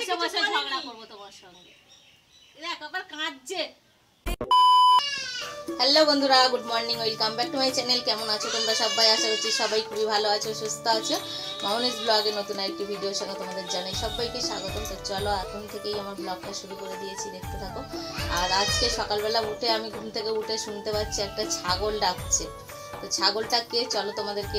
বসে বসে ঝগড়া করব তোমার সঙ্গে। দেখ আবার কাঁদছে। হ্যালো বন্ধুরা, good morning, welcome back to my channel. কেমন আছো তোমরা সবাই? আশা করছি সবাই খুবই ভালো আছো, সুস্থ আছো। মামনি'স ব্লগে নতুন একটি ভিডিওর সঙ্গে তোমাদের জানাই সবাইকে স্বাগতম। তো চলো এখন থেকেই আমার ব্লগটা শুরু করে দিয়েছি, দেখতে থাকো। আর আজকে সকালবেলা উঠে আমি ঘুম থেকে উঠে শুনতে পাচ্ছি একটা ছাগল ডাকছে। তো ছাগলটাকে চলো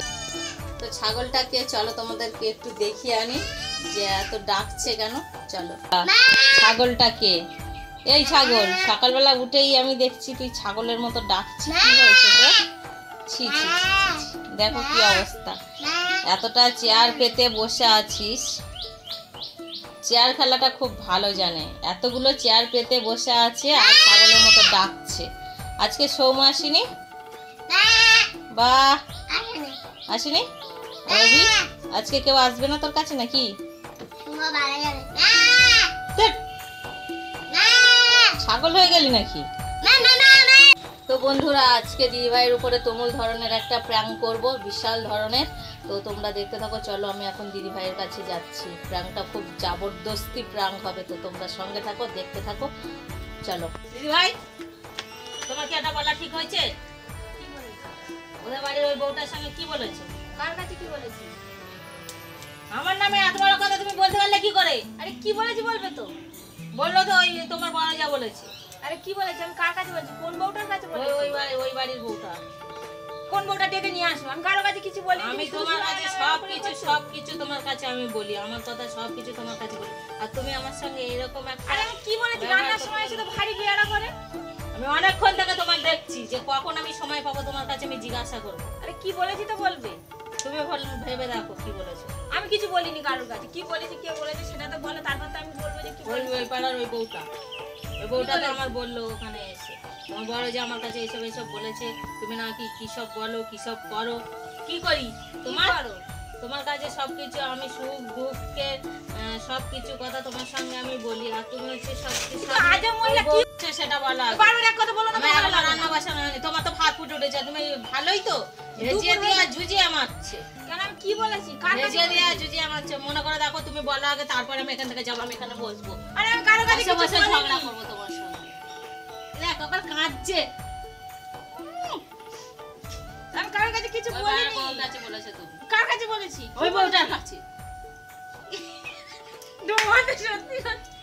তোমাদেরকে একটু দেখিয়ে আনি যে এত ডাকছে কেন। চলো, ছাগলটাকে, এই ছাগল, সকালবেলা উঠেই আমি দেখছি তুই ছাগলের মতো ডাকছিস, কি হয়েছে তোর? ছি ছি, দেখো কি অবস্থা, এতটা চেয়ার পেতে বসে আছিস। চেয়ার খেলাটা খুব ভালো জানে, এতগুলো চেয়ার পেতে বসে আছে আর ছাগলের মতো ডাকছে। আজকে সৌম আসেনি? বাহ, আসেনি রবি? আজকে কেউ আসবে না তোর কাছে নাকি? ছাগল হয়ে গেলি নাকি? তো বন্ধুরা, আজকে দিদিভাইয়ের উপরে তুমুল ধরনের একটা প্র্যাঙ্ক করব, বিশাল ধরনের। তো তোমরা দেখতে থাকো। চলো আমি এখন দিদিভাইয়ের কাছে যাচ্ছি। প্র্যাঙ্কটা খুব জবরদস্তি প্র্যাঙ্ক হবে, তো তোমরা সঙ্গে থাকো, দেখতে থাকো। চলো দিদিভাই, তোমার কি এটা বলা ঠিক হয়েছে? ওদের বাড়ির ওই বউটার সঙ্গে কি বলেছো? কার কাছে কি বলেছি? আমার নামে এত বড় কথা তুমি বলতে পারলে কি করে? আরে কি বলেছি বলবে তো? বললো তো ওই তোমার বড় যা বলেছে। আরে কি বলেছি? আমি কার কাছে বলছি? কোন বউটার কাছে বলেছি? ওই বাড়ির বউটা। কোন বউটা ডেকে নিয়ে আসো? আমি কারো কাছে কিছু বলি? আমি তোমার কাছে সবকিছু তোমার কাছে আমি বলি, আমার কথা সবকিছু তোমার কাছে বলি, আর তুমি আমার সঙ্গে এরকম একটা। আরে আমি কি বলেছি? রান্নার সময় এসে তো ভারী বিয়ারা করে। আমি অনেকক্ষণ থেকে তোমার দেখছি যে কখন আমি সময় পাবো তোমার কাছে আমি জিজ্ঞাসা করবো। আরে কি বলেছি তো বলবে? তুমি ভেবে দেখো কি বলেছো। আমি কিছু বলিনি কারোর কাছে। কি বলেছি, কে বলেছে সেটা তো বলো, তারপর তো আমি বলবো যে কি বলবো। ওই পাড়ার ওই বউটা তো আমার বললো ওখানে এসে, তোমার বড় যে আমার কাছে এইসব বলেছে, তুমি নাকি কিসব বলো, কিসব করো। কি করি তোমার কাছে সবকিছু আমি, সুখ দুঃখের সবকিছু কথা তোমার সঙ্গে আমি বলি, আর তুমি হচ্ছে সবকিছু সেটা বলা। রান্না বাসা তোমার তো ভাত ফুটে উঠেছে, তুমি ভালোই তো জুজিয়ে মারছে। কেন আমি কি বলেছি? জুজিয়ে মারছে। মনে করে দেখো, তুমি বলো আগে, তারপরে আমি এখান থেকে যাবো, আমি এখানে বসবো। আরে আমি কারো কাছে বসে ঝগড়া করবো তোমার সঙ্গে। দেখ আবার কাঁদছে। আমি কারো কাছে কিছু বলিনি। কোন কাছে বলেছো তুমি? কার কাছে বলেছি? ওই বউটার কাছে। সত্যি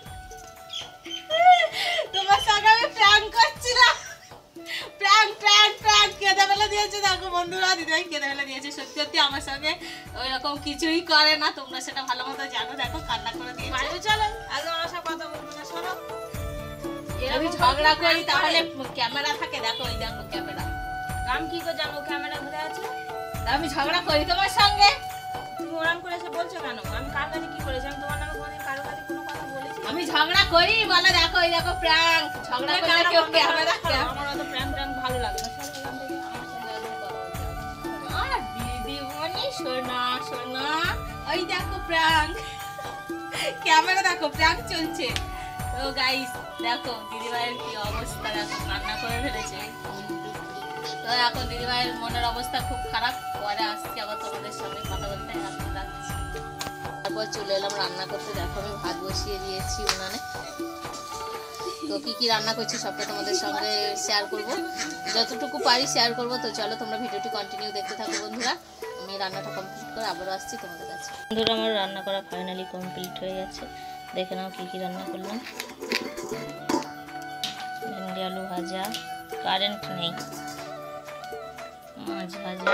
তোমার সঙ্গে আমি প্র্যাঙ্ক করছিলাম। প্র্যাঙ্ক কেঁদে ফেলে দিয়েছে। দেখো বন্ধুরা, দিদিভাই কেঁদে ফেলে দিয়েছে। সত্যি আমার সঙ্গে ওই রকম কিছুই করে না, তোমরা সেটা ভালো মতো জানো। দেখো কান্না করে দিয়েছে। চলো আগে আমার সাথে কথা বলবো না, শোনো। আমি ঝগড়া করি তাহলে ক্যামেরা থাকে, দেখো ওই দেখো ক্যামেরা। আমি কি করে জানো ক্যামেরা ধরে আছে? আমি ঝগড়া করি তোমার সঙ্গে। তুমি ওরম করে এসে বলছো কেন? আমি কার কাছে কি করেছি? আমি তোমার নামে কোনোদিন কারোর কাছে কোনো কথা বলেছি? আমি ঝগড়া করি বলে, দেখো ওই দেখো প্র্যাঙ্ক। ঝগড়া করলে কেউ ক্যামেরা। আমার অত প্র্যাঙ্ক ভালো লাগে না। সব এখান থেকে আমার সঙ্গে একদম কথা বলতে হবে। আর দিদিমণি সোনা ওই দেখো প্র্যাঙ্ক, ক্যামেরা দেখো প্র্যাঙ্ক চলছে। তো গাইস দেখো দিদিভাইয়ের কি অবস্থা, দেখো কান্না করে ফেলেছে। তো এখন দিদিভাইয়ের মনের অবস্থা খুব খারাপ। পরে আসছি আবার তোমাদের সঙ্গে কথা বলতে। এখন যাচ্ছি, তারপর চলে এলাম রান্না করতে। দেখো আমি ভাত বসিয়ে দিয়েছি উনানে। তো কি রান্না করছি সবটা তোমাদের সঙ্গে শেয়ার করব, যতটুকু পারি শেয়ার করব। তো চলো তোমরা ভিডিওটি কন্টিনিউ দেখতে থাকো বন্ধুরা। আমি রান্নাটা কমপ্লিট করে আবারও আসছি তোমাদের কাছে। বন্ধুরা, আমার রান্না করা ফাইনালি কমপ্লিট হয়ে গেছে। দেখে নাও কি রান্না করলাম। ভেন্ডি আলু ভাজা, কারেন্ট নেই, মাছ ভাজা,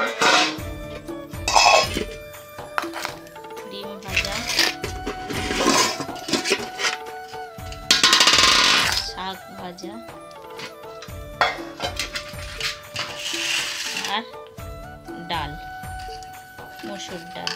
ডিম ভাজা, শাক ভাজা আর ডাল, মসুর ডাল।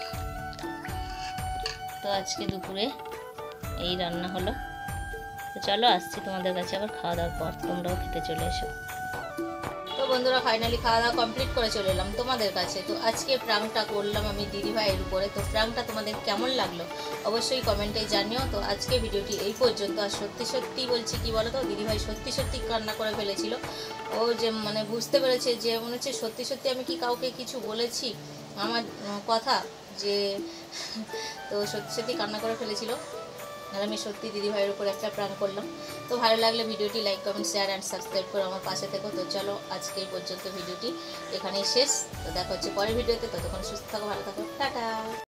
তো আজকে দুপুরে এই রান্না হলো। তো চলো আসছি তোমাদের কাছে আবার খাওয়া দাওয়ার পর, তোমরাও খেতে চলে এসো। তো বন্ধুরা, ফাইনালি খাওয়া দাওয়া কমপ্লিট করে চলে এলাম তোমাদের কাছে। তো আজকে প্র্যাঙ্কটা করলাম আমি দিদিভাইয়ের উপরে। তো প্র্যাঙ্কটা তোমাদের কেমন লাগলো অবশ্যই কমেন্টে জানিও। তো আজকে ভিডিওটি এই পর্যন্ত। আর সত্যি বলছি, কি বলো তো, দিদিভাই সত্যি কান্না করে ফেলেছিল। ও যে মানে বুঝতে পেরেছে যে মনে হচ্ছে সত্যি আমি কি কাউকে কিছু বলেছি আমার কথা, যে তো সত্যি কান্না করে ফেলেছিল। আর আমি সত্যি দিদিভাইয়ের উপর একটা প্র্যাঙ্ক করলাম। তো ভালো লাগলে ভিডিওটি like comment share and subscribe করে আমার পাশে থেকো। তো চলো আজকে এই পর্যন্ত ভিডিওটি এখানেই শেষ। তো দেখা হচ্ছে পরের ভিডিওতে, ততক্ষণ সুস্থ থাকো, ভালো থাকো, টাটা।